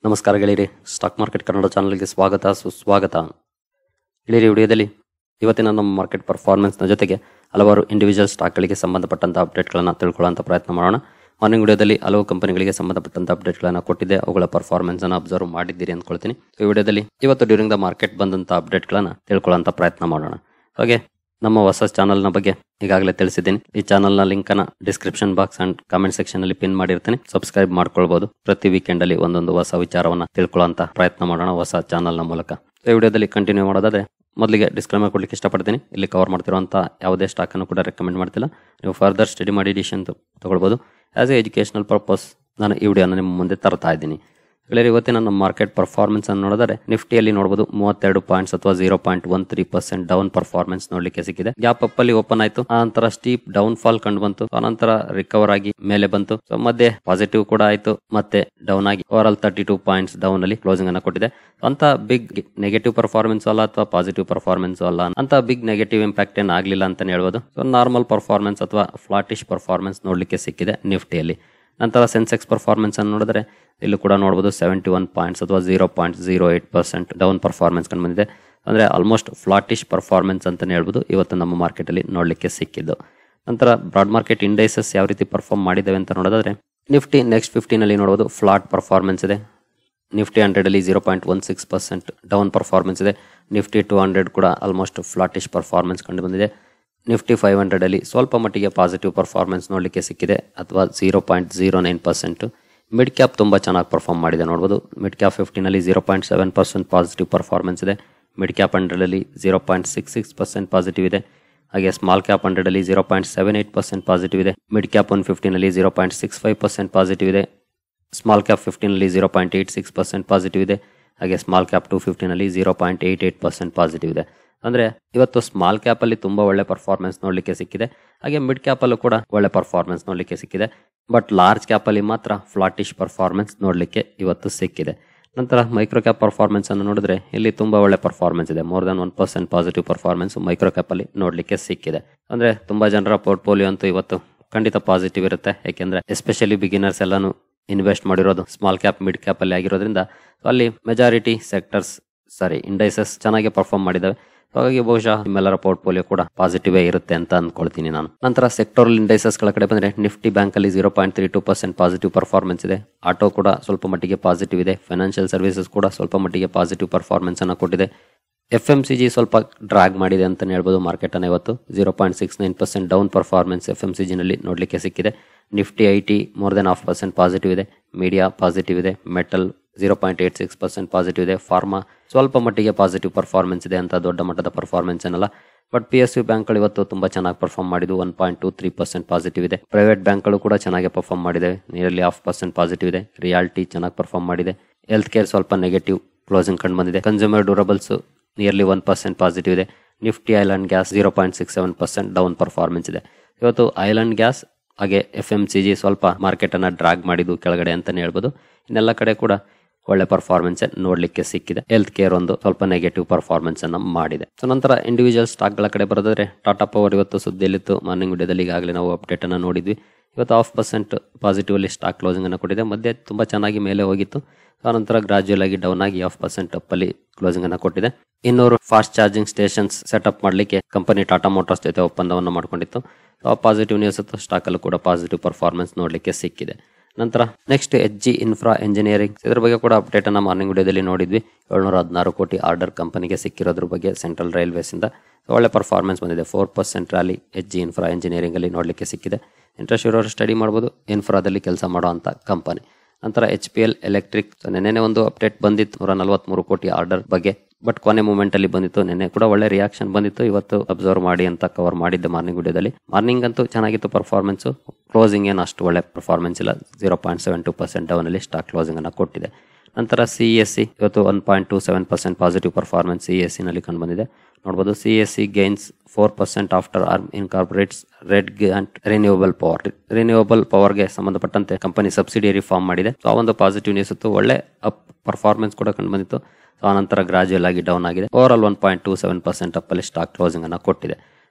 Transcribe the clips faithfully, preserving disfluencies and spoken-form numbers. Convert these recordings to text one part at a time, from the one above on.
ನಮಸ್ಕಾರ ಗೆಳೆಯರಿ, stock market Kannada ಚಾನಲ್ಗೆ ಸ್ವಾಗತ ಸುಸ್ವಾಗತ. ಗೆಳೆಯರಿ, ವಿಡಿಯೋದಲ್ಲಿ ಇವತ್ತಿನ ನಮ್ಮ ಮಾರ್ಕೆಟ್ ಪರ್ಫಾರ್ಮೆನ್ಸ್ನ ಜೊತೆಗೆ ಹಲವಾರು ಇಂಡಿವಿಜುವಲ್ ಸ್ಟಾಕ್ಗಳಿಗೆ ಸಂಬಂಧಪಟ್ಟಂಥ ಅಪ್ಡೇಟ್ಗಳನ್ನು ತಿಳ್ಕೊಳ್ಳೋಂಥ ಪ್ರಯತ್ನ ಮಾಡೋಣ. ಮಾರ್ನಿಂಗ್ ವಿಡಿಯೋದಲ್ಲಿ ಹಲವು ಕಂಪನಿಗಳಿಗೆ ಸಂಬಂಧಪಟ್ಟಂಥ ಅಪ್ಡೇಟ್ಗಳನ್ನು ಕೊಟ್ಟಿದ್ದೆ, ಅವುಗಳ ಪರ್ಫಾರ್ಮೆನ್ಸನ್ನು ಅಬ್ಸರ್ವ್ ಮಾಡಿದ್ದೀರಿ ಅಂದ್ಕೊಳ್ತೀನಿ. ಈ ವಿಡಿಯೋದಲ್ಲಿ ಇವತ್ತು ಡ್ಯೂರಿಂಗ್ ದ ಮಾರ್ಕೆಟ್ ಬಂದಂಥ ಅಪ್ಡೇಟ್ಗಳನ್ನು ತಿಳ್ಕೊಳ್ಳೋಂಥ ಪ್ರಯತ್ನ ಮಾಡೋಣ. ಹಾಗೆ ನಮ್ಮ ಹೊಸ ಚಾನಲ್ನ ಬಗ್ಗೆ ಈಗಾಗಲೇ ತಿಳಿಸಿದ್ದೀನಿ. ಈ ಚಾನಲ್ನ ಲಿಂಕ್ ಅನ್ನ description box and comment section ಅಲ್ಲಿ ಪಿನ್ ಮಾಡಿರ್ತೀನಿ. ಸಬ್ಸ್ಕ್ರೈಬ್ ಮಾಡ್ಕೊಳ್ಬಹುದು. ಪ್ರತಿ ವೀಕೆಂಡ್ ಅಲ್ಲಿ ಒಂದೊಂದು ಹೊಸ ವಿಚಾರವನ್ನ ತಿಳ್ಕೊಳ್ಳುವಂತ ಪ್ರಯತ್ನ ಮಾಡೋಣ ಹೊಸ ಚಾನಲ್ನ ಮೂಲಕ. ಈ ವಿಡಿಯೋದಲ್ಲಿ ಕಂಟಿನ್ಯೂ ಮಾಡೋದಾದ್ರೆ ಮೊದಲಿಗೆ ಡಿಸ್ಕ್ಲೇಮರ್ ಕೊಡ್ಲಿಕ್ಕೆ ಇಷ್ಟಪಡ್ತೀನಿ. ಇಲ್ಲಿ ಕವರ್ ಮಾಡ್ತಿರುವಂತಹ ಯಾವುದೇ ಸ್ಟಾಕ್ ಅನ್ನು ಕೂಡ ರೆಕಮೆಂಡ್ ಮಾಡ್ತಿಲ್ಲ. ನೀವು ಫರ್ದರ್ ಸ್ಟಡಿ ಮಾಡಿ ಡಿಸಿಷನ್ ತಗೊಳ್ಬಹುದು. ಆಸ್ ಎ ಎಜುಕೇಶನಲ್ ಪರ್ಪಸ್ ನಾನು ಈ ವಿಡಿಯೋನ ನಿಮ್ಮ ಮುಂದೆ ತರ್ತಾ ಇದ್ದೀನಿ. ಗೆಳೆಯರಿ, ಇವತ್ತಿನ ನಮ್ಮ ಮಾರ್ಕೆಟ್ ಪರ್ಫಾರ್ಮೆನ್ಸ್ ಅನ್ನು ನೋಡಿದರೆ ನಿಫ್ಟಿಯಲ್ಲಿ ನೋಡಬಹುದು ಮೂವತ್ತೆರಡು ಪಾಯಿಂಟ್ಸ್ ಅಥವಾ zero point one three percent down performance ನೋಡ್ಲಿಕ್ಕೆ ಸಿಕ್ಕಿದೆ. ಗ್ಯಾಪ್ ಅಪ್ ಅಲ್ಲಿ ಓಪನ್ ಆಯ್ತು, ಆ ನಂತರ ಸ್ಟೀಪ್ ಡೌನ್ ಫಾಲ್ ಕಂಡು ಬಂತು, ಆ ನಂತರ ರಿಕವರ್ ಆಗಿ ಮೇಲೆ ಬಂತು. ಸೊ ಮಧ್ಯೆ ಪಾಸಿಟಿವ್ ಕೂಡ ಆಯ್ತು, ಮತ್ತೆ ಡೌನ್ ಆಗಿ over all thirty two points down ಅಲ್ಲಿ ಕ್ಲೋಸಿಂಗ್ ಅನ್ನ ಕೊಟ್ಟಿದೆ. ಅಂತ ಬಿಗ್ ನೆಗೆಟಿವ್ ಪರ್ಫಾರ್ಮೆನ್ಸ್ ಅಲ್ಲ ಅಥವಾ ಪಾಸಿಟಿವ್ ಪರ್ಫಾರ್ಮೆನ್ಸ್ ಅಲ್ಲ, ಅಂತ ಬಿಗ್ ನೆಗೆಟಿವ್ ಇಂಪ್ಯಾಕ್ಟ್ ಏನ್ ಆಗ್ಲಿಲ್ಲ ಅಂತಾನೆ ಹೇಳ್ಬೋದು. ಸೊ ನಾರ್ಮಲ್ ಪರ್ಫಾರ್ಮೆನ್ಸ್ ಅಥವಾ ಫ್ಲಾಟಿಶ್ ಪರ್ಫಾರ್ಮೆನ್ಸ್ ನೋಡ್ಲಿಕ್ಕೆ ಸಿಕ್ಕಿದೆ ನಿಫ್ಟಿಯಲ್ಲಿ. ನಂತರ ಸೆನ್ಸೆಕ್ಸ್ ಪರ್ಫಾರ್ಮೆನ್ಸ್ ಅನ್ನು ನೋಡಿದ್ರೆ ಇಲ್ಲೂ ಕೂಡ ನೋಡಬಹುದು ಸೆವೆಂಟಿ ಒನ್ ಪಾಯಿಂಟ್ಸ್ ಅಥವಾ zero point zero eight percent down performance ಕಂಡು ಬಂದಿದೆ. ಅಂದ್ರೆ ಆಲ್ಮೋಸ್ಟ್ ಫ್ಲಾಟಿಶ್ ಪರ್ಫಾರ್ಮೆನ್ಸ್ ಅಂತಾನೆ ಹೇಳ್ಬೋದು ಇವತ್ತು ನಮ್ಮ ಮಾರ್ಕೆಟ್ ಅಲ್ಲಿ ನೋಡ್ಲಿಕ್ಕೆ ಸಿಕ್ಕಿದ್ದು. ನಂತರ ಬ್ರಾಡ್ ಮಾರ್ಕೆಟ್ ಇಂಡೈಸಸ್ ಯಾವ ರೀತಿ ಪರ್ಫಾರ್ಮ್ ಮಾಡಿದಾವೆ ಅಂತ ನೋಡೋದಾದ್ರೆ ನಿಫ್ಟಿ ನೆಕ್ಸ್ಟ್ ಫಿಫ್ಟೀನ್ ಅಲ್ಲಿ ನೋಡಬಹುದು ಫ್ಲಾಟ್ ಪರ್ಫಾರ್ಮೆನ್ಸ್ ಇದೆ. ನಿಫ್ಟಿ ಹಂಡ್ರೆಡ್ ಅಲ್ಲಿ zero point one six percent down performance ಇದೆ. ನಿಫ್ಟಿ ಟೂ ಹಂಡ್ರೆಡ್ ಕೂಡ ಆಲ್ಮೋಸ್ಟ್ ಫ್ಲಾಟಿಶ್ ಪರ್ಫಾರ್ಮೆನ್ಸ್ ಕಂಡು ಬಂದಿದೆ. ನಿಫ್ಟಿ ಫೈವ್ ಹಂಡ್ರೆಡ್ ಅಲ್ಲಿ ಸ್ವಲ್ಪ ಮಟ್ಟಿಗೆ ಪಾಸಿಟಿವ್ ಪರ್ಫಾರ್ಮೆನ್ಸ್ ನೋಡ್ಲಿಕ್ಕೆ ಸಿಕ್ಕಿದೆ ಅಥವಾ zero point zero nine percent. Mid cap ತುಂಬಾ ಚೆನ್ನಾಗಿ ಪರ್ಫಾರ್ಮ್ ಮಾಡಿದೆ ನೋಡಬಹುದು. ಮಿಡ್ ಕ್ಯಾಪ್ ಫಿಫ್ಟೀನ್ ಅಲ್ಲಿ zero point seven percent positive performance ಇದೆ. ಮಿಡ್ ಕ್ಯಾಪ್ ಹಂಡ್ರೆಡ್ ಅಲ್ಲಿ zero point six six percent positive ಇದೆ. ಹಾಗೆ ಸ್ಮಾಲ್ ಕ್ಯಾಪ್ ಹಂಡ್ರೆಡ್ ಅಲ್ಲಿ zero point seven eight percent positive ಇದೆ. ಮಿಡ್ ಕ್ಯಾಪ್ ಒನ್ ಫಿಫ್ಟೀನ್ ಅಲ್ಲಿ zero point six five percent positive ಇದೆ. Small cap fifteen ಅಲ್ಲಿ zero point eight six percent positive ಇದೆ. ಹಾಗೆ small cap two fifteen ಅಲ್ಲಿ zero point eight eight percent positive ಇದೆ. ಅಂದ್ರೆ ಇವತ್ತು ಸ್ಮಾಲ್ ಕ್ಯಾಪ್ ಅಲ್ಲಿ ತುಂಬಾ ಒಳ್ಳೆ ಪರ್ಫಾರ್ಮೆನ್ಸ್ ನೋಡ್ಲಿಕ್ಕೆ ಸಿಕ್ಕಿದೆ. ಹಾಗೆ ಮಿಡ್ ಕ್ಯಾಪ್ ಅಲ್ಲೂ ಕೂಡ ಒಳ್ಳೆ ಪರ್ಫಾರ್ಮೆನ್ಸ್ ನೋಡ್ಲಿಕ್ಕೆ ಸಿಕ್ಕಿದೆ. ಬಟ್ ಲಾರ್ಜ್ ಕ್ಯಾಪ್ ಅಲ್ಲಿ ಮಾತ್ರ ಫ್ಲಾಟಿಶ್ ಪರ್ಫಾರ್ಮೆನ್ಸ್ ನೋಡ್ಲಿಕ್ಕೆ ಇವತ್ತು ಸಿಕ್ಕಿದೆ. ನಂತರ ಮೈಕ್ರೋ ಕ್ಯಾಪ್ ಪರ್ಫಾರ್ಮೆನ್ಸ್ ಅನ್ನು ನೋಡಿದ್ರೆ ಇಲ್ಲಿ ತುಂಬಾ ಒಳ್ಳೆ ಪರ್ಫಾರ್ಮೆನ್ಸ್ ಇದೆ. More than one percent positive performance micro cap ಅಲ್ಲಿ ನೋಡ್ಲಿಕ್ಕೆ ಸಿಕ್ಕಿದೆ. ಅಂದ್ರೆ ತುಂಬಾ ಜನರ ಪೋರ್ಟ್ಫೋಲಿಯೋ ಅಂತೂ ಇವತ್ತು ಖಂಡಿತ ಪಾಸಿಟಿವ್ ಇರುತ್ತೆ. ಯಾಕೆಂದ್ರೆ ಎಸ್ಪೆಷಲಿ ಬಿಗಿನರ್ಸ್ ಎಲ್ಲಾನು ಇನ್ವೆಸ್ಟ್ ಮಾಡಿರೋದು ಸ್ಮಾಲ್ ಕ್ಯಾಪ್ ಮಿಡ್ ಕ್ಯಾಪ್ ಅಲ್ಲಿ ಆಗಿರೋದ್ರಿಂದ ಅಲ್ಲಿ ಮೆಜಾರಿಟಿ ಸೆಕ್ಟರ್ಸ್ ಸಾರಿ ಇಂಡೈಸಸ್ ಚೆನ್ನಾಗಿ ಪರ್ಫಾರ್ಮ್ ಮಾಡಿದಾವೆ. ಹಾಗಾಗಿ ಬಹುಶಃ ನಿಮ್ಮೆಲ್ಲರ ಪೋರ್ಟ್ಫೋಲಿಯೋ ಕೂಡ ಪಾಸಿಟಿವ್ ಇರುತ್ತೆ ಅಂತ ಅನ್ಕೊಳ್ತೀನಿ ನಾನು. ನಂತರ ಸೆಕ್ಟೋರಲ್ ಇಂಡೈಸಸ್ ಗಳ ಕಡೆ ಬಂದ್ರೆ ನಿಫ್ಟಿ ಬ್ಯಾಂಕ್ ಅಲ್ಲಿ zero point three two percent positive performance ಇದೆ. ಆಟೋ ಕೂಡ ಸ್ವಲ್ಪ ಮಟ್ಟಿಗೆ ಪಾಸಿಟಿವ್ ಇದೆ. ಫೈನಾನ್ಷಿಯಲ್ ಸರ್ವಿಸಸ್ ಕೂಡ ಸ್ವಲ್ಪ ಮಟ್ಟಿಗೆ ಪಾಸಿಟಿವ್ ಪರ್ಫಾರ್ಮೆನ್ಸ್ ಅನ್ನ ಕೊಟ್ಟಿದೆ. ಎಫ್ ಎಂ ಸಿ ಜಿ ಸ್ವಲ್ಪ ಡ್ರಾಗ್ ಮಾಡಿದೆ ಅಂತ ಹೇಳ್ಬೋದು ಮಾರ್ಕೆಟ್ ಅನ್ನ ಇವತ್ತು. Zero point six nine percent down performance F M C G ನಲ್ಲಿ ನೋಡ್ಲಿಕ್ಕೆ ಸಿಕ್ಕಿದೆ. Nifty I T more than half percent positive ಇದೆ. ಮೀಡಿಯಾ ಪಾಸಿಟಿವ್ ಇದೆ. Metal zero point eight six percent positive ಇದೆ. ಫಾರ್ಮಾ ಸ್ವಲ್ಪ ಮಟ್ಟಿಗೆ ಪಾಸಿಟಿವ್ ಪರ್ಫಾರ್ಮೆನ್ಸ್ ಇದೆ ಅಂತ ದೊಡ್ಡ ಮಟ್ಟದ ಪರ್ಫಾರ್ಮೆನ್ಸ್ ಏನಲ್ಲ. ಬಟ್ ಪಿ ಎಸ್ ಯು ಬ್ಯಾಂಕ್ಗಳು ಇವತ್ತು ತುಂಬಾ ಚೆನ್ನಾಗಿ ಪರ್ಫಾರ್ಮ್ ಮಾಡಿದ್ದು. One point two three percent positive ಇದೆ. ಪ್ರೈವೇಟ್ ಬ್ಯಾಂಕ್ಗಳು ಕೂಡ ಚೆನ್ನಾಗಿ ಪರ್ಫಾರ್ಮ್ ಮಾಡಿದೆ. ನಿಯರ್ಲಿ ಹಾಫ್ ಪರ್ಸೆಂಟ್ ಪಾಸಿಟಿವ್ ಇದೆ. ರಿಯಾಲ್ಟಿ ಚೆನ್ನಾಗಿ ಪರ್ಫಾರ್ಮ್ ಮಾಡಿದೆ. ಹೆಲ್ತ್ ಕೇರ್ ಸ್ವಲ್ಪ ನೆಗೆಟಿವ್ ಕ್ಲೋಸಿಂಗ್ ಕಂಡು ಬಂದಿದೆ. Consumer durables nearly one percent positive ಇದೆ. Nifty oil and gas zero point six seven percent down performance ಇದೆ. ಇವತ್ತು ಆಯಿಲ್ ಅಂಡ್ ಗ್ಯಾಸ್ ಹಾಗೆ ಎಫ್ ಎಂ ಸಿ ಜಿ ಸ್ವಲ್ಪ ಮಾರ್ಕೆಟ್ ಅನ್ನ ಡ್ರಾಗ್ ಮಾಡಿದ್ದು ಕೆಳಗಡೆ ಅಂತಾನೆ ಹೇಳ್ಬೋದು. ಇನ್ನೆಲ್ಲ ಕಡೆ ಕೂಡ ಒಳ್ಳೆ ಪರ್ಫಾರ್ಮೆನ್ಸ್ ನೋಡ್ಲಿಕ್ಕೆ ಸಿಕ್ಕಿದೆ. ಹೆಲ್ತ್ ಕೇರ್ ಒಂದು ಸ್ವಲ್ಪ ನೆಗೆಟಿವ್ ಪರ್ಫಾರ್ಮೆನ್ಸ್ ಅನ್ನ ಮಾಡಿದೆ. ಸೊ ನಂತರ ಇಂಡಿವಿಜುವಲ್ ಸ್ಟಾಕ್ ಗಳ ಕಡೆ ಬರೋದಾದ್ರೆ ಟಾಟಾ ಪವರ್ ಇವತ್ತು ಸುದ್ದಿಯಲ್ಲಿತ್ತು. ಮಾರ್ನಿಂಗ್ ವಿಡಿಯೋದಲ್ಲಿ ಈಗಾಗಲೇ ನಾವು ಅಪ್ಡೇಟ್ ಅನ್ನ ನೋಡಿದ್ವಿ. ಇವತ್ತು ಹಾಫ್ ಪರ್ಸೆಂಟ್ ಪಾಸಿಟಿವ್ ಅಲ್ಲಿ ಸ್ಟಾಕ್ ಕ್ಲೋಸಿಂಗ್ ಅನ್ನು ಕೊಟ್ಟಿದೆ. ಮಧ್ಯೆ ತುಂಬಾ ಚೆನ್ನಾಗಿ ಮೇಲೆ ಹೋಗಿತ್ತು, ಆನಂತರ ಗ್ರಾಜುಯಲ್ ಆಗಿ ಡೌನ್ ಆಗಿ ಹಾಫ್ ಪರ್ಸೆಂಟ್ ಅಪ್ ಅಲ್ಲಿ ಕ್ಲೋಸಿಂಗ್ ಅನ್ನ ಕೊಟ್ಟಿದೆ. ಇನ್ನೂರು ಫಾಸ್ಟ್ ಚಾರ್ಜಿಂಗ್ ಸ್ಟೇಷನ್ಸ್ ಸೆಟಪ್ ಮಾಡಲಿಕ್ಕೆ ಕಂಪನಿ ಟಾಟಾ ಮೋಟಾರ್ಸ್ ಜೊತೆ ಒಪ್ಪಂದವನ್ನು ಮಾಡ್ಕೊಂಡಿತ್ತು. ಪಾಸಿಟಿವ್ ನ್ಯೂಸ್ ಇತ್ತು. ಸ್ಟಾಕ್ ಅಲ್ಲೂ ಕೂಡ ಪಾಸಿಟಿವ್ ಪರ್ಫಾರ್ಮೆನ್ಸ್ ನೋಡ್ಲಿಕ್ಕೆ ಸಿಕ್ಕಿದೆ. ನಂತರ next H G infra engineering, ಇದ್ರ ಬಗ್ಗೆ ಕೂಡ ಅಪ್ಡೇಟ್ ಅನ್ನ ಮಾರ್ನಿಂಗ್ ವಿಡಿಯೋದಲ್ಲಿ ನೋಡಿದ್ವಿ. ಏಳ್ನೂರ ಹದಿನಾರು ಕೋಟಿ ಆರ್ಡರ್ ಕಂಪನಿಗೆ ಸಿಕ್ಕಿರೋದ್ರ ಬಗ್ಗೆ ಸೆಂಟ್ರಲ್ ರೈಲ್ವೇಸ್ ಇಂದ ಒಳ್ಳೆ ಪರ್ಫಾರ್ಮೆನ್ಸ್ ಬಂದಿದೆ. Four percent rally H G infra engineering ಅಲ್ಲಿ ನೋಡ್ಲಿಕ್ಕೆ ಸಿಕ್ಕಿದೆ. ಇಂಟ್ರೆಸ್ಟ್ ಇರೋರು ಸ್ಟಡಿ ಮಾಡಬಹುದು. ಇನ್ಫ್ರಾದಲ್ಲಿ ಕೆಲಸ ಮಾಡುವಂತ ಕಂಪನಿ. ನಂತರ ಎಚ್ ಪಿ ಎಲ್ ಎಲೆಕ್ಟ್ರಿಕ್, ನೆನ್ನೆ ಒಂದು ಅಪ್ಡೇಟ್ ಬಂದಿತ್ತು ನೂರ ನಲವತ್ಮೂರು ಕೋಟಿ ಆರ್ಡರ್ ಬಗ್ಗೆ. ಬಟ್ ಕೊನೆ ಮೂಮೆಂಟ್ ಅಲ್ಲಿ ಬಂದಿತ್ತು. ನಿನ್ನೆ ಕೂಡ ಒಳ್ಳೆ ರಿಯಾಕ್ಷನ್ ಬಂದಿತ್ತು. ಇವತ್ತು ಅಬ್ಸರ್ವ್ ಮಾಡಿ ಅಂತ ಕವರ್ ಮಾಡಿದ್ದೆ ಮಾರ್ನಿಂಗ್ ವಿಡಿಯೋದಲ್ಲಿ. ಮಾರ್ನಿಂಗ್ ಅಂತೂ ಚೆನ್ನಾಗಿತ್ತು ಪರ್ಫಾರ್ಮೆನ್ಸ್. ಕ್ಲೋಸಿಂಗ್ ಏನು ಅಷ್ಟು ಒಳ್ಳೆ ಪರ್ಫಾರ್ಮೆನ್ಸ್ ಇಲ್ಲ. Zero point seven two percent down ಅಲ್ಲಿ ಸ್ಟಾಕ್ ಕ್ಲೋಸಿಂಗ್ ಅನ್ನ ಕೊಟ್ಟಿದೆ. ನಂತರ ಸಿ ಎಸ್ ಸಿ ಇವತ್ತು one point two seven percent positive performance C S C ನಲ್ಲಿ ಕಂಡು ಬಂದಿದೆ. ನೋಡಬಹುದು C S C gains four percent after arm incorporates red gant renewable power. Renewable power ಗೆ ಸಂಬಂಧಪಟ್ಟಂತೆ ಕಂಪನಿ ಸಬ್ಸಿಡಿಯರಿ ಫಾರ್ಮ್ ಮಾಡಿದೆ. So ಆ ಒಂದು ಪಾಸಿಟಿವ್ ನ್ಯೂಸ್ ಇತ್ತು. ಒಳ್ಳೆ ಅಪ್ ಪರ್ಫಾರ್ಮೆನ್ಸ್ ಕೂಡ ಕಂಡು ಬಂದಿತ್ತು. ಸೊ ಆನಂತರ ಗ್ರಾಜುಯಲ್ ಆಗಿ ಡೌನ್ ಆಗಿದೆ. Over all one point two seven percent up ಅಲ್ಲಿ ಸ್ಟಾಕ್ ಕ್ಲೋಸಿಂಗ್ ಅನ್ನ ಕೊಟ್ಟಿದೆ.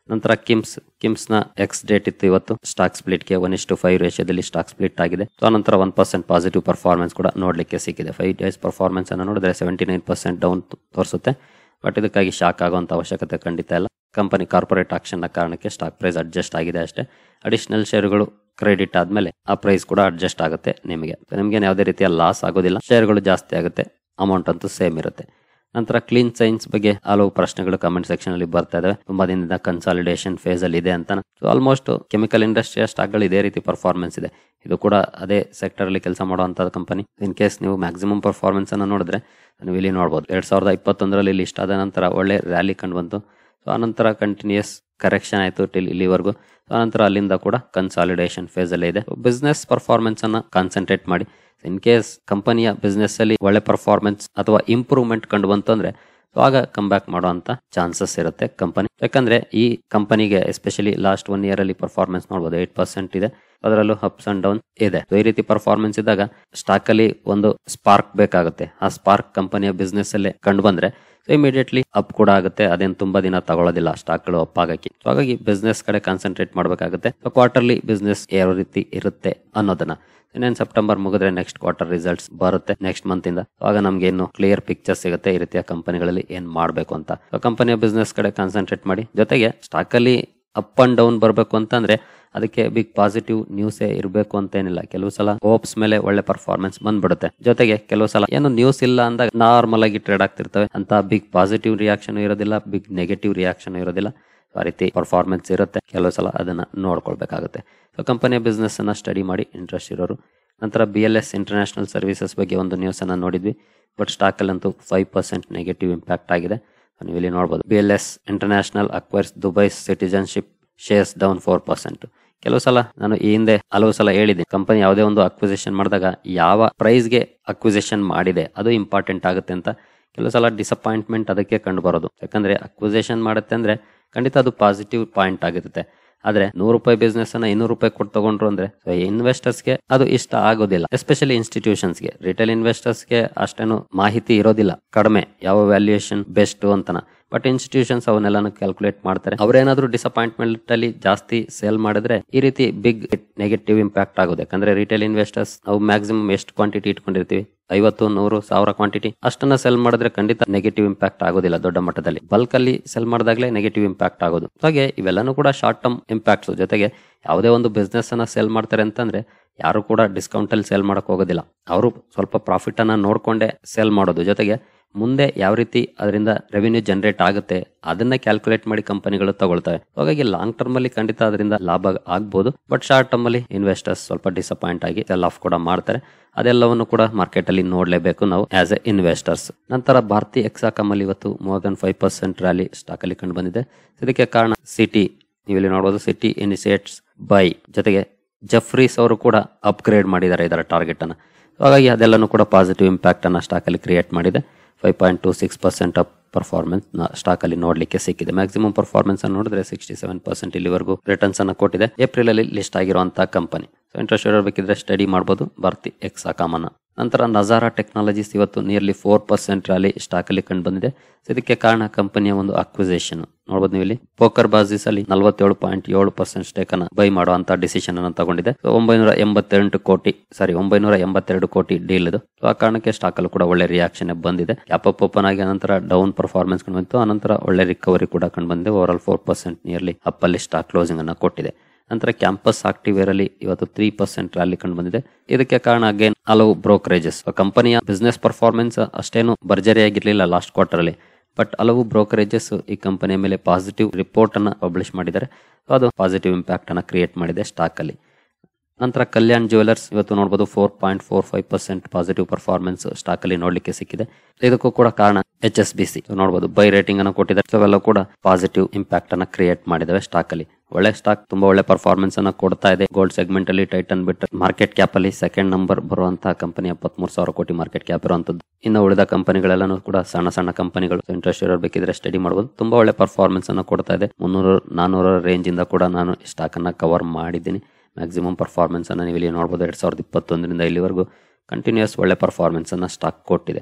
ನಂತರ ಕಿಮ್ಸ್ ಕಿಮ್ಸ್ ನ ಎಕ್ಸ್ ಡೇಟ್ ಇತ್ತು ಇವತ್ತು. ಸ್ಟಾಕ್ ಸ್ಪ್ಲಿಟ್ ಗೆ ಒನ್ ಇಸ್ ಟು ಫೈವ್ ರೇಷಿಯೋದಲ್ಲಿ ಸ್ಟಾಕ್ ಸ್ಪ್ಲಿಟ್ ಆಗಿದೆ. ಸೊ ನಂತರ ಒನ್ ಪರ್ಸೆಂಟ್ ಪಾಸಿಟಿವ್ ಪರ್ಫಾರ್ಮೆನ್ಸ್ ಕೂಡ ನೋಡ್ಲಿಕ್ಕೆ ಸಿಕ್ಕಿದೆ. ಫೈವ್ ಡೇಸ್ ಪರ್ಫಾರ್ಮೆನ್ಸ್ ಅನ್ನು ನೋಡಿದ್ರೆ ಸೆವೆಂಟಿ ನೈನ್ ಪರ್ಸೆಂಟ್ ಡೌನ್ ತೋರಿಸುತ್ತೆ. ಬಟ್ ಇದಕ್ಕಾಗಿ ಶಾಕ್ ಆಗುವಂತ ಅವಶ್ಯಕತೆ ಖಂಡಿತ ಇಲ್ಲ. ಕಂಪನಿ ಕಾರ್ಪೊರೇಟ್ ಆಕ್ಷನ್ ನ ಕಾರಣಕ್ಕೆ ಸ್ಟಾಕ್ ಪ್ರೈಸ್ ಅಡ್ಜಸ್ಟ್ ಆಗಿದೆ ಅಷ್ಟೇ. ಅಡಿಷನಲ್ ಶೇರುಗಳು ಕ್ರೆಡಿಟ್ ಆದ್ಮೇಲೆ ಆ ಪ್ರೈಸ್ ಕೂಡ ಅಡ್ಜಸ್ಟ್ ಆಗುತ್ತೆ. ನಿಮಗೆ ನಿಮ್ಗೆ ಯಾವುದೇ ರೀತಿಯ ಲಾಸ್ ಆಗೋದಿಲ್ಲ. ಶೇರ್ಗಳು ಜಾಸ್ತಿ ಆಗುತ್ತೆ, ಅಮೌಂಟ್ ಅಂತೂ ಸೇಮ್ ಇರುತ್ತೆ. ನಂತರ ಕ್ಲೀನ್ ಸೈನ್ಸ್ ಬಗ್ಗೆ ಹಲವು ಪ್ರಶ್ನೆಗಳು ಕಮೆಂಟ್ ಸೆಕ್ಷನ್ ಅಲ್ಲಿ ಬರ್ತಾ ಇದಾವೆ. ತುಂಬಾ ದಿನದಿಂದ ಕನ್ಸಾಲಿಡೇಷನ್ ಫೇಸ್ ಅಲ್ಲಿ ಇದೆ ಅಂತ. ಸೊ ಆಲ್ಮೋಸ್ಟ್ ಕೆಮಿಕಲ್ ಇಂಡಸ್ಟ್ರಿಯ ಸ್ಟಾಕ್ ಗಳು ಇದೇ ರೀತಿ ಪರ್ಫಾರ್ಮೆನ್ಸ್ ಇದೆ. ಇದು ಕೂಡ ಅದೇ ಸೆಕ್ಟರ್ ಅಲ್ಲಿ ಕೆಲಸ ಮಾಡುವಂತ ಕಂಪನಿ. ಇನ್ ಕೇಸ್ ನೀವು ಮ್ಯಾಕ್ಸಿಮಮ್ ಪರ್ಫಾರ್ಮೆನ್ಸ್ ಅನ್ನು ನೋಡಿದ್ರೆ ನೀವು ಇಲ್ಲಿ ನೋಡಬಹುದು. ಎರಡ್ ಸಾವಿರದ ಇಪ್ಪತ್ತೊಂದರಲ್ಲಿ ಲಿಸ್ಟ್ ಆದ ನಂತರ ಒಳ್ಳೆ ರ್ಯಾಲಿ ಕಂಡು ಬಂತು. ಸೊ ಆನಂತರ ಕಂಟಿನ್ಯೂಸ್ ಕರೆಕ್ಷನ್ ಆಯ್ತು ಟಿಲ್ ಇಲ್ಲಿವರೆಗೂ. ಆನಂತರ ಅಲ್ಲಿಂದ ಕೂಡ ಕನ್ಸಾಲಿಡೇಷನ್ ಫೇಸ್ ಅಲ್ಲೇ ಇದೆ. ಬಿಸ್ನೆಸ್ ಪರ್ಫಾರ್ಮೆನ್ಸ್ ಅನ್ನ ಕಾನ್ಸಂಟ್ರೇಟ್ ಮಾಡಿ. ಇನ್ ಕೇಸ್ ಕಂಪನಿಯ ಬಿಸ್ನೆಸ್ ಅಲ್ಲಿ ಒಳ್ಳೆ ಪರ್ಫಾರ್ಮೆನ್ಸ್ ಅಥವಾ ಇಂಪ್ರೂವ್ಮೆಂಟ್ ಕಂಡು ಬಂತು ಅಂದ್ರೆ ಆಗ ಕಮ್ ಬ್ಯಾಕ್ ಮಾಡುವಂತ ಚಾನ್ಸಸ್ ಇರುತ್ತೆ ಕಂಪನಿ. ಯಾಕಂದ್ರೆ ಈ ಕಂಪನಿಗೆ ಎಸ್ಪೆಷಲಿ ಲಾಸ್ಟ್ ಒನ್ ಇಯರ್ ಅಲ್ಲಿ ಪರ್ಫಾರ್ಮೆನ್ಸ್ ನೋಡಬಹುದು ಏಟ್ ಪರ್ಸೆಂಟ್ ಇದೆ. ಅದರಲ್ಲೂ ಅಪ್ಸ್ ಅಂಡ್ ಡೌನ್ ಇದೆ. ಈ ರೀತಿ ಪರ್ಫಾರ್ಮೆನ್ಸ್ ಇದ್ದಾಗ ಸ್ಟಾಕ್ ಅಲ್ಲಿ ಒಂದು ಸ್ಪಾರ್ಕ್ ಬೇಕಾಗುತ್ತೆ. ಆ ಸ್ಪಾರ್ಕ್ ಕಂಪನಿಯ ಬಿಸ್ನೆಸ್ ಅಲ್ಲೇ ಕಂಡು ಬಂದ್ರೆ ಇಮಿಡಿಯೇಟ್ಲಿ ಅಪ್ ಕೂಡ ಆಗುತ್ತೆ. ಅದೇನು ತುಂಬಾ ದಿನ ತಗೊಳ್ಳೋದಿಲ್ಲ ಸ್ಟಾಕ್ ಗಳು ಅಪ್ ಆಗಕ್ಕೆ. ಸೊ ಹಾಗಾಗಿ ಬಿಸ್ನೆಸ್ ಕಡೆ ಕಾನ್ಸಂಟ್ರೇಟ್ ಮಾಡಬೇಕಾಗುತ್ತೆ. ಕ್ವಾರ್ಟರ್ಲಿ ಬಿಸ್ನೆಸ್ ಯಾವ ರೀತಿ ಇರುತ್ತೆ ಅನ್ನೋದನ್ನ ಇನ್ನೇನು ಸೆಪ್ಟೆಂಬರ್ ಮುಗಿದ್ರೆ ನೆಕ್ಸ್ಟ್ ಕ್ವಾರ್ಟರ್ ರಿಸಲ್ಟ್ಸ್ ಬರುತ್ತೆ ನೆಕ್ಸ್ಟ್ ಮಂತ್ ಇಂದ. ಆಗ ನಮ್ಗೆ ಏನು ಕ್ಲಿಯರ್ ಪಿಕ್ಚರ್ ಸಿಗುತ್ತೆ ಈ ರೀತಿಯ ಕಂಪನಿಗಳಲ್ಲಿ ಏನ್ ಮಾಡ್ಬೇಕು ಅಂತ. ಕಂಪನಿಯ ಬಿಸ್ನೆಸ್ ಕಡೆ ಕಾನ್ಸಂಟ್ರೇಟ್ ಮಾಡಿ. ಜೊತೆಗೆ ಸ್ಟಾಕ್ ಅಲ್ಲಿ ಅಪ್ ಅಂಡ್ ಡೌನ್ ಬರಬೇಕು ಅಂತಂದ್ರೆ ಅದಕ್ಕೆ ಬಿಗ್ ಪಾಸಿಟಿವ್ ನ್ಯೂಸ್ ಇರಬೇಕು ಅಂತ ಏನಿಲ್ಲ. ಕೆಲವು ಸಲ ಹೋಪ್ಸ್ ಮೇಲೆ ಒಳ್ಳೆ ಪರ್ಫಾರ್ಮೆನ್ಸ್ ಬಂದ್ಬಿಡುತ್ತೆ. ಜೊತೆಗೆ ಕೆಲವು ಸಲ ಏನು ನ್ಯೂಸ್ ಇಲ್ಲ ಅಂದಾಗ ನಾರ್ಮಲ್ ಆಗಿ ಟ್ರೇಡ್ ಆಗ್ತಿರ್ತವೆ. ಅಂತ ಬಿಗ್ ಪಾಸಿಟಿವ್ ರಿಯಾಕ್ಷನ್ ಇರೋದಿಲ್ಲ, ಬಿಗ್ ನೆಗೆಟಿವ್ ರಿಯಾಕ್ಷನ್ ಇರೋದಿಲ್ಲ. ಆ ರೀತಿ ಪರ್ಫಾರ್ಮೆನ್ಸ್ ಇರುತ್ತೆ. ಕೆಲವು ಸಲ ಅದನ್ನ ನೋಡ್ಕೊಳ್ಬೇಕಾಗುತ್ತೆ. ಸೊ ಕಂಪನಿಯ ಬಿಸ್ನೆಸ್ ಅನ್ನ ಸ್ಟಡಿ ಮಾಡಿ ಇಂಟ್ರೆಸ್ಟ್ ಇರೋರು. ನಂತರ B L S international services ಬಗ್ಗೆ ಒಂದು ನ್ಯೂಸ್ ಅನ್ನ ನೋಡಿದ್ವಿ. ಬಟ್ ಸ್ಟಾಕ್ ಅಲ್ಲಂತೂ ಫೈವ್ ಪರ್ಸೆಂಟ್ ನೆಗೆಟಿವ್ ಇಂಪ್ಯಾಕ್ಟ್ ಆಗಿದೆ. ನೀವು ಇಲ್ಲಿ ನೋಡಬಹುದು. B L S international acquires Dubai citizenship shares down four percent. ಕೆಲವು ಸಲ ನಾನು ಈ ಹಿಂದೆ ಹಲವು ಸಲ ಹೇಳಿದೆ, ಕಂಪನಿ ಯಾವುದೇ ಒಂದು ಅಕ್ವಿಸಿಷನ್ ಮಾಡಿದಾಗ ಯಾವ ಪ್ರೈಸ್ಗೆ ಅಕ್ವಿಸಿಷನ್ ಮಾಡಿದೆ ಅದು ಇಂಪಾರ್ಟೆಂಟ್ ಆಗುತ್ತೆ ಅಂತ. ಕೆಲವು ಸಲ ಡಿಸಪಾಯಿಂಟ್ಮೆಂಟ್ ಅದಕ್ಕೆ ಕಂಡು ಬರೋದು. ಯಾಕಂದ್ರೆ ಅಕ್ವಿಸಿಷನ್ ಮಾಡುತ್ತೆ ಅಂದ್ರೆ ಖಂಡಿತ ಅದು ಪಾಸಿಟಿವ್ ಪಾಯಿಂಟ್ ಆಗಿರುತ್ತೆ. ಆದ್ರೆ ನೂರು ರೂಪಾಯಿ ಬಿಸ್ನೆಸ್ ಅನ್ನ ಇನ್ನೂರು ರೂಪಾಯಿ ಕೊಟ್ಟು ತಗೊಂಡ್ರು ಅಂದ್ರೆ ಇನ್ವೆಸ್ಟರ್ಸ್ಗೆ ಅದು ಇಷ್ಟ ಆಗೋದಿಲ್ಲ. ಎಸ್ಪೆಷಲಿ ಇನ್ಸ್ಟಿಟ್ಯೂಷನ್ಸ್ಗೆ. ರಿಟೇಲ್ ಇನ್ವೆಸ್ಟರ್ಸ್ಗೆ ಅಷ್ಟೇನು ಮಾಹಿತಿ ಇರೋದಿಲ್ಲ. ಕಡಿಮೆ ಯಾವ ವ್ಯಾಲ್ಯೂಯೇಷನ್ ಬೆಸ್ಟ್ ಅಂತನ. ಬಟ್ ಇನ್ಸ್ಟಿಟ್ಯೂಷನ್ಸ್ ಅವನ್ನೆಲ್ಲಾನು ಕ್ಯಾಲ್ಕುಲೇಟ್ ಮಾಡ್ತಾರೆ. ಅವ್ರೇನಾದ್ರೂ ಡಿಸಪಾಯಿಂಟ್ಮೆಂಟ್ ಅಲ್ಲಿ ಜಾಸ್ತಿ ಸೇಲ್ ಮಾಡಿದ್ರೆ ಈ ರೀತಿ ಬಿಗ್ ನೆಗೆಟಿವ್ ಇಂಪ್ಯಾಕ್ಟ್ ಆಗೋದು. ಯಾಕಂದ್ರೆ ರಿಟೇಲ್ ಇನ್ವೆಸ್ಟರ್ಸ್ ನಾವು ಮ್ಯಾಕ್ಸಿಮಮ್ ಎಷ್ಟು ಕ್ವಾಂಟಿಟಿ ಇಟ್ಕೊಂಡಿರ್ತೀವಿ, ಐವತ್ತು ನೂರು ಸಾವಿರ ಕ್ವಾಂಟಿಟಿ ಅಷ್ಟನ್ನ ಸೆಲ್ ಮಾಡಿದ್ರೆ ಖಂಡಿತ ನೆಗೆಟಿವ್ ಇಂಪ್ಯಾಕ್ಟ್ ಆಗೋದಿಲ್ಲ. ದೊಡ್ಡ ಮಟ್ಟದಲ್ಲಿ ಬಲ್ಕ್ ಅಲ್ಲಿ ಸೆಲ್ ಮಾಡಿದಾಗಲೇ ನೆಗೆಟಿವ್ ಇಂಪ್ಯಾಕ್ಟ್ ಆಗೋದು. ಹಾಗೆ ಇವೆಲ್ಲಾನು ಕೂಡ ಶಾರ್ಟ್ ಟರ್ಮ್ ಇಂಪ್ಯಾಕ್ಟ್ಸ್. ಜೊತೆಗೆ ಯಾವುದೇ ಒಂದು ಬಿಸ್ನೆಸ್ ಅನ್ನ ಸೇಲ್ ಮಾಡ್ತಾರೆ ಅಂತಂದ್ರೆ ಯಾರು ಕೂಡ ಡಿಸ್ಕೌಂಟ್ ಅಲ್ಲಿ ಸೇಲ್ ಮಾಡಕ್ ಹೋಗೋದಿಲ್ಲ. ಅವರು ಸ್ವಲ್ಪ ಪ್ರಾಫಿಟ್ ಅನ್ನ ನೋಡ್ಕೊಂಡೆ ಸೇಲ್ ಮಾಡೋದು. ಜೊತೆಗೆ ಮುಂದೆ ಯಾವ ರೀತಿ ಅದರಿಂದ ರೆವಿನ್ಯೂ ಜನರೇಟ್ ಆಗುತ್ತೆ ಅದನ್ನ ಕ್ಯಾಲ್ಕುಲೇಟ್ ಮಾಡಿ ಕಂಪನಿಗಳು ತಗೊಳ್ತವೆ. ಹಾಗಾಗಿ ಲಾಂಗ್ ಟರ್ಮ್ ಅಲ್ಲಿ ಖಂಡಿತ ಅದರಿಂದ ಲಾಭ ಆಗ್ಬಹುದು. ಬಟ್ ಶಾರ್ಟ್ ಟರ್ಮ್ ಅಲ್ಲಿ ಇನ್ವೆಸ್ಟರ್ಸ್ ಸ್ವಲ್ಪ ಡಿಸಪಾಯಿಂಟ್ ಆಗಿ ಸೆಲ್ ಆಫ್ ಕೂಡ ಮಾಡ್ತಾರೆ. ಅದೆಲ್ಲವನ್ನು ಕೂಡ ಮಾರ್ಕೆಟ್ ಅಲ್ಲಿ ನೋಡ್ಲೇಬೇಕು ನಾವು ಆಸ್ ಎ ಇನ್ವೆಸ್ಟರ್ಸ್. ನಂತರ ಭಾರತಿ ಎಕ್ಸಾಕಾಮ್ ಅಲ್ಲಿ ಇವತ್ತು more than five percent rally stock ಅಲ್ಲಿ ಕಂಡು ಬಂದಿದೆ. ಇದಕ್ಕೆ ಕಾರಣ ಸಿಟಿ, ನೀವು ಇಲ್ಲಿ ನೋಡಬಹುದು ಸಿಟಿ ಇನಿಷಿಯೇಟ್ಸ್ ಬೈ. ಜೊತೆಗೆ ಜಫ್ರೀಸ್ ಅವರು ಕೂಡ ಅಪ್ಗ್ರೇಡ್ ಮಾಡಿದ್ದಾರೆ ಇದರ ಟಾರ್ಗೆಟ್ ಅನ್ನ. ಹಾಗಾಗಿ ಅದೆಲ್ಲನೂ ಕೂಡ ಪಾಸಿಟಿವ್ ಇಂಪ್ಯಾಕ್ಟ್ ಅನ್ನ ಸ್ಟಾಕ್ ಅಲ್ಲಿ ಕ್ರಿಯೇಟ್ ಮಾಡಿದೆ. Five point two six percent of performance stock ಅಲ್ಲಿ ನೋಡ್ಲಿಕ್ಕೆ ಸಿಕ್ಕಿದೆ. ಮ್ಯಾಕ್ಸಿಮಮ್ ಪರ್ಫಾರ್ಮೆನ್ಸ್ ಅನ್ನು ನೋಡಿದ್ರೆ ಸಿಕ್ಸ್ಟಿ ಸೆವೆನ್ ಪರ್ಸೆಂಟ್ ಇಲ್ಲಿವರೆಗೂ ರಿಟರ್ನ್ಸ್ ಅನ್ನು ಕೊಟ್ಟಿದೆ. ಏಪ್ರಿಲ್ ಅಲ್ಲಿ ಲಿಸ್ಟ್ ಆಗಿರುವಂತಹ ಕಂಪನಿ. ಸೊ ಇಂಟ್ರೆಸ್ಟ್ ಇರಬೇಕಿದ್ರೆ ಸ್ಟಡಿ ಮಾಡಬಹುದು ಭಾರತಿ ಎಕ್ಸಾಕಾಮ್ ಅನ್ನ. ನಂತರ ನಜಾರಾ ಟೆಕ್ನಾಲಜೀಸ್ ಇವತ್ತು nearly four percent rally stock ಅಲ್ಲಿ ಕಂಡು ಬಂದಿದೆ. ಇದಕ್ಕೆ ಕಾರಣ ಕಂಪನಿಯ ಒಂದು ಅಕ್ವಿಸಿಷನ್ ನೋಡಬಹುದು. ನೀವು ಇಲ್ಲಿ ಪೋಕರ್ ಬಾಜಿಸ್ ಅಲ್ಲಿ ನಲವತ್ತೇಳು ಪಾಯಿಂಟ್ ಏಳು ಪರ್ಸೆಂಟ್ ಸ್ಟೇಕ್ ಅನ್ನ ಬೈ ಮಾಡುವಂತ ಡಿಸಿಷನ್ ಅನ್ನು ತಗೊಂಡಿದೆ. ಒಂಬೈನೂರ ಎಂಬತ್ತೆಂಟು ಕೋಟಿ ಸಾರಿ ಒಂಬೈನೂರ ಎಂಬತ್ತೆರಡು ಕೋಟಿ ಡೀಲ್ ಇದು. ಸೊ ಆ ಕಾರಣಕ್ಕೆ ಸ್ಟಾಕ್ ಅಲ್ಲೂ ಕೂಡ ಒಳ್ಳೆ ರಿಯಾಕ್ಷನ್ ಬಂದಿದೆ. ಕ್ಯಾಪ್ ಅಪ್ ಓಪನ್ ಆಗಿ ನಂತರ ಡೌನ್ ಪರ್ಫಾರ್ಮೆನ್ಸ್ ಕಂಡು ಬಂತು. ಅನಂತರ ಒಳ್ಳೆ ರಿಕವರಿ ಕೂಡ ಕಂಡು ಬಂದಿದೆ. Over all four percent nearly up ಅಲ್ಲಿ ಸ್ಟಾಕ್ ಕ್ಲೋಸಿಂಗ್ ಅನ್ನ ಕೊಟ್ಟಿದೆ. ನಂತರ ಕ್ಯಾಂಪಸ್ ಆಕ್ಟಿವೇರ್ ಅಲ್ಲಿ ಇವತ್ತು ತ್ರೀ ಪರ್ಸೆಂಟ್ ರ್ಯಾಲಿ ಕಂಡು ಬಂದಿದೆ. ಇದಕ್ಕೆ ಕಾರಣ ಅಗೇನ್ ಹಲವು ಬ್ರೋಕರೇಜಸ್. ಕಂಪನಿಯ ಬಿಸ್ನೆಸ್ ಪರ್ಫಾರ್ಮೆನ್ಸ್ ಅಷ್ಟೇನು ಭರ್ಜರಿಯಾಗಿರ್ಲಿಲ್ಲ ಲಾಸ್ಟ್ ಕ್ವಾರ್ಟರ್ ಅಲ್ಲಿ. ಬಟ್ ಹಲವು ಬ್ರೋಕರೇಜಸ್ ಈ ಕಂಪನಿಯ ಮೇಲೆ ಪಾಸಿಟಿವ್ ರಿಪೋರ್ಟ್ ಅನ್ನ ಪಬ್ಲಿಷ್ ಮಾಡಿದ್ದಾರೆ. ಅದು ಪಾಸಿಟಿವ್ ಇಂಪ್ಯಾಕ್ಟ್ ಅನ್ನ ಕ್ರಿಯೇಟ್ ಮಾಡಿದೆ ಸ್ಟಾಕ್ ಅಲ್ಲಿ. ನಂತರ ಕಲ್ಯಾಣ್ ಜ್ಯುವೆಲರ್ಸ್ ಇವತ್ತು ನೋಡಬಹುದು four point four five percent positive performance stock ಅಲ್ಲಿ ನೋಡ್ಲಿಕ್ಕೆ ಸಿಕ್ಕಿದೆ. ಇದಕ್ಕೂ ಕೂಡ ಕಾರಣ ಎಚ್ ಎಸ್ ಬಿ ಸಿ ನೋಡಬಹುದು ಬೈ ರೇಟಿಂಗ್ ಅನ್ನು ಕೊಟ್ಟಿದ್ದಾರೆ. ಅವೆಲ್ಲ ಕೂಡ ಪಾಸಿಟಿವ್ ಇಂಪ್ಯಾಕ್ಟ್ ಅನ್ನ ಕ್ರಿಯೇಟ್ ಮಾಡಿದಾವೆ ಸ್ಟಾಕ್ ಅಲ್ಲಿ. ಒಳ್ಳೆ ಸ್ಟಾಕ್, ತುಂಬಾ ಒಳ್ಳೆ ಪರ್ಫಾರ್ಮೆನ್ಸ್ ಅನ್ನ ಕೊಡ್ತಾ ಇದೆ. ಗೋಲ್ಡ್ ಸೆಗ್ಮೆಂಟ್ ಅಲ್ಲಿ ಟೈಟನ್ ಬಿಟ್ಟು ಮಾರ್ಕೆಟ್ ಕ್ಯಾಪ್ ಅಲ್ಲಿ ಸೆಕೆಂಡ್ ನಂಬರ್ ಬರುವಂತಹ ಕಂಪನಿ ಎಪ್ಪತ್ಮೂರು ಸಾವಿರ ಕೋಟಿ ಮಾರ್ಕೆಟ್ ಕ್ಯಾಪ್ ಇರುವಂತದ್ದು. ಇನ್ನು ಉಳಿದ ಕಂಪನಿಗಳೆಲ್ಲನೂ ಕೂಡ ಸಣ್ಣ ಸಣ್ಣ ಕಂಪನಿಗಳು. ಇಂಟ್ರೆಸ್ಟ್ ಇರಬೇಕಿದ್ರೆ ಸ್ಟಡಿ ಮಾಡಬಹುದು. ತುಂಬಾ ಒಳ್ಳೆ ಪರ್ಫಾರ್ಮೆನ್ಸ್ ಅನ್ನ ಕೊಡ್ತಾ ಇದೆ. ಮುನ್ನೂರು ನಾನೂರ ರೇಂಜ್ ಇಂದ ಕೂಡ ನಾನು ಸ್ಟಾಕ್ ಅನ್ನ ಕವರ್ ಮಾಡಿದ್ದೀನಿ. ಮ್ಯಾಕ್ಸಿಮಮ್ ಪರ್ಫಾರ್ಮೆನ್ಸ್ ಅನ್ನ ನೀವು ಇಲ್ಲಿ ನೋಡಬಹುದು. ಎರಡ್ ಸಾವಿರದ ಇಪ್ಪತ್ತೊಂದರಿಂದ ಇಲ್ಲಿವರೆಗೂ ಕಂಟಿನ್ಯೂಸ್ ಒಳ್ಳೆ ಪರ್ಫಾರ್ಮೆನ್ಸ್ ಅನ್ನ ಸ್ಟಾಕ್ ಕೊಟ್ಟಿದೆ.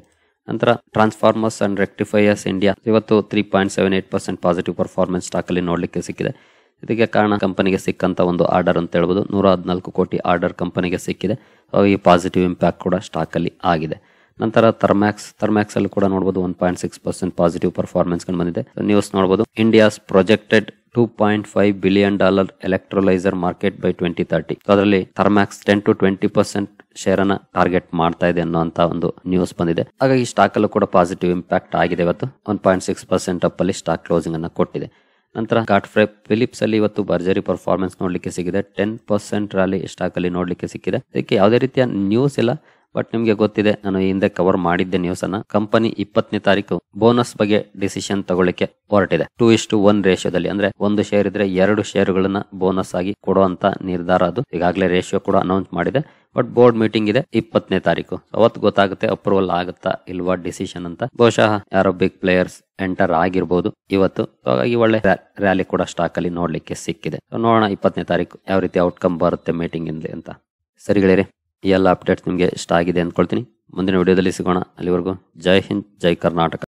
ನಂತರ ಟ್ರಾನ್ಸ್ಫಾರ್ಮರ್ಸ್ ಅಂಡ್ ರೆಕ್ಟಿಫೈಯರ್ಸ್ ಇಂಡಿಯಾ ಇವತ್ತು three point seven eight percent positive performance stock ಅಲ್ಲಿ ನೋಡ್ಲಿಕ್ಕೆ ಸಿಕ್ಕಿದೆ. ಇದಕ್ಕೆ ಕಾರಣ ಕಂಪನಿಗೆ ಸಿಕ್ಕಂತ ಒಂದು ಆರ್ಡರ್ ಅಂತ ಹೇಳ್ಬೋದು. ನೂರ ಹದಿನಾಲ್ಕು ಕೋಟಿ ಆರ್ಡರ್ ಕಂಪನಿಗೆ ಸಿಕ್ಕಿದೆ. ಈ ಪಾಸಿಟಿವ್ ಇಂಪ್ಯಾಕ್ಟ್ ಕೂಡ ಸ್ಟಾಕ್ ಅಲ್ಲಿ ಆಗಿದೆ. ನಂತರ ಥರ್ಮ್ಯಾಕ್ಸ್ ಥರ್ಮ್ಯಾಕ್ಸ್ ಅಲ್ಲಿ ಕೂಡ ನೋಡಬಹುದು one point six percent positive performance ಕಂಡು ಬಂದಿದೆ. ನ್ಯೂಸ್ ನೋಡಬಹುದು, India's projected two point five billion dollar electrolyser market by twenty thirty. ಅದರಲ್ಲಿ Thermax ten to twenty percent share ಅನ್ನ ಟಾರ್ಗೆಟ್ ಮಾಡ್ತಾ ಇದೆ ಅನ್ನುವಂತ ಒಂದು ನ್ಯೂಸ್ ಬಂದಿದೆ. ಹಾಗಾಗಿ ಸ್ಟಾಕ್ ಅಲ್ಲೂ ಕೂಡ ಪಾಸಿಟಿವ್ ಇಂಪ್ಯಾಕ್ಟ್ ಆಗಿದೆ. ಇವತ್ತು one point six percent up ಅಲ್ಲಿ ಸ್ಟಾಕ್ ಕ್ಲೋಸಿಂಗ್ ಅನ್ನ ಕೊಟ್ಟಿದೆ. ನಂತರ ಗಾಡ್ಫ್ರೇ ಫಿಲಿಪ್ಸ್ ಅಲ್ಲಿ ಇವತ್ತು ಭರ್ಜರಿ ಪರ್ಫಾರ್ಮೆನ್ಸ್ ನೋಡ್ಲಿಕ್ಕೆ ಸಿಕ್ಕಿದೆ. ಟೆನ್ ಪರ್ಸೆಂಟ್ ರ್ಯಾಲಿ ಸ್ಟಾಕ್ ಅಲ್ಲಿ ನೋಡ್ಲಿಕ್ಕೆ ಸಿಕ್ಕಿದೆ. ಇದಕ್ಕೆ ಯಾವುದೇ ರೀತಿಯ ನ್ಯೂಸ್ ಇಲ್ಲ, ಬಟ್ ನಿಮ್ಗೆ ಗೊತ್ತಿದೆ, ನಾನು ಹಿಂದೆ ಕವರ್ ಮಾಡಿದ್ದೆ ನ್ಯೂಸ್ ಅನ್ನ. ಕಂಪನಿ ಇಪ್ಪತ್ತನೇ ತಾರೀಕು ಬೋನಸ್ ಬಗ್ಗೆ ಡಿಸಿಷನ್ ತಗೊಳ್ಳಿಕ್ಕೆ ಹೊರಟಿದೆ. ಟೂ ಇಷ್ಟು ಒನ್ ರೇಷಿಯೋದಲ್ಲಿ, ಅಂದ್ರೆ ಒಂದು ಶೇರ್ ಇದ್ರೆ ಎರಡು ಶೇರುಗಳನ್ನ ಬೋನಸ್ ಆಗಿ ಕೊಡುವಂತ ನಿರ್ಧಾರ ಅದು. ಈಗಾಗಲೇ ರೇಷಿಯೋ ಕೂಡ ಅನೌನ್ಸ್ ಮಾಡಿದೆ. ಬಟ್ ಬೋರ್ಡ್ ಮೀಟಿಂಗ್ ಇದೆ ಇಪ್ಪತ್ತನೇ ತಾರೀಕು. ಅವತ್ತು ಗೊತ್ತಾಗುತ್ತೆ ಅಪ್ರೂವಲ್ ಆಗುತ್ತಾ ಇಲ್ವಾ ಡಿಸಿಷನ್ ಅಂತ. ಬಹುಶಃ ಯಾರೋ ಬಿಗ್ ಪ್ಲೇಯರ್ಸ್ ಎಂಟರ್ ಆಗಿರ್ಬೋದು ಇವತ್ತು. ಹಾಗಾಗಿ ಒಳ್ಳೆ ರ್ಯಾಲಿ ಕೂಡ ಸ್ಟಾಕ್ ಅಲ್ಲಿ ನೋಡ್ಲಿಕ್ಕೆ ಸಿಕ್ಕಿದೆ. ನೋಡೋಣ ಇಪ್ಪತ್ತನೇ ತಾರೀಕು ಯಾವ ರೀತಿ ಔಟ್ಕಮ್ ಬರುತ್ತೆ ಮೀಟಿಂಗ್ ಇಂದ ಅಂತ. ಸರಿ ಗೆಳೆಯರೆ, ಈ ಎಲ್ಲ ಅಪ್ಡೇಟ್ಸ್ ನಿಮಗೆ ಇಷ್ಟ ಆಗಿದೆ ಅಂದ್ಕೊಳ್ತೀನಿ. ಮುಂದಿನ ವಿಡಿಯೋದಲ್ಲಿ ಸಿಗೋಣ. ಅಲ್ಲಿವರೆಗೂ ಜೈ ಹಿಂದ್, ಜೈ ಕರ್ನಾಟಕ.